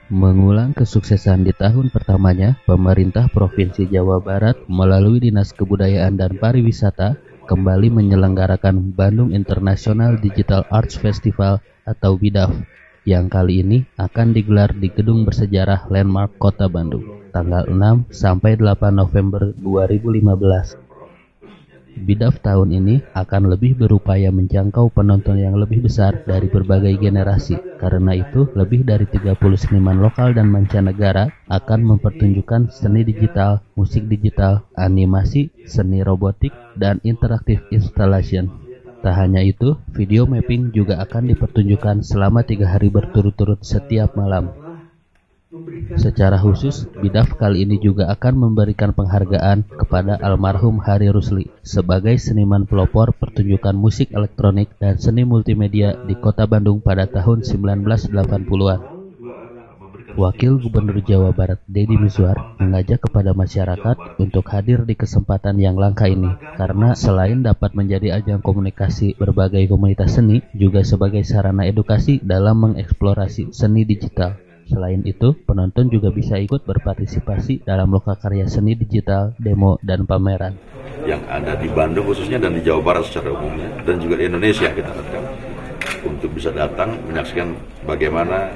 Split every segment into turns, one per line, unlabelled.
Mengulang kesuksesan di tahun pertamanya, pemerintah Provinsi Jawa Barat melalui Dinas Kebudayaan dan Pariwisata kembali menyelenggarakan Bandung International Digital Arts Festival atau BIDAF, yang kali ini akan digelar di Gedung Bersejarah Landmark Kota Bandung, tanggal 6 sampai 8 November 2015. BIDAF tahun ini akan lebih berupaya menjangkau penonton yang lebih besar dari berbagai generasi. Karena itu, lebih dari 30 seniman lokal dan mancanegara akan mempertunjukkan seni digital, musik digital, animasi, seni robotik, dan interaktif installation. Tak hanya itu, video mapping juga akan dipertunjukkan selama 3 hari berturut-turut setiap malam. Secara khusus, BIDAF kali ini juga akan memberikan penghargaan kepada almarhum Hari Rusli sebagai seniman pelopor pertunjukan musik elektronik dan seni multimedia di Kota Bandung pada tahun 1980-an. Wakil Gubernur Jawa Barat Deddy Mizwar mengajak kepada masyarakat untuk hadir di kesempatan yang langka ini karena selain dapat menjadi ajang komunikasi berbagai komunitas seni, juga sebagai sarana edukasi dalam mengeksplorasi seni digital. Selain itu, penonton juga bisa ikut berpartisipasi dalam lokakarya seni digital, demo, dan pameran.
Yang ada di Bandung khususnya dan di Jawa Barat secara umumnya, dan juga di Indonesia kita harapkan untuk bisa datang menyaksikan bagaimana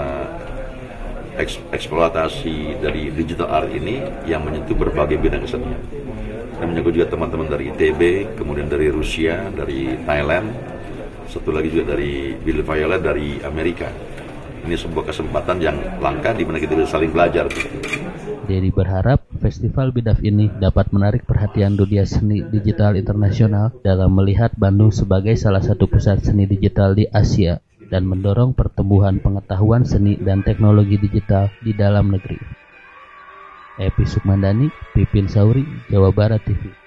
eksploitasi dari digital art ini yang menyentuh berbagai bidang kesenian. Dan menyangkut juga teman-teman dari ITB, kemudian dari Rusia, dari Thailand, satu lagi juga dari Bill Violet dari Amerika. Ini sebuah kesempatan yang langka di mana kita bisa saling belajar.
Dedi berharap festival BIDAF ini dapat menarik perhatian dunia seni digital internasional dalam melihat Bandung sebagai salah satu pusat seni digital di Asia dan mendorong pertumbuhan pengetahuan seni dan teknologi digital di dalam negeri. Epi Sukmandani, Pipin Sauri, Jawa Barat TV.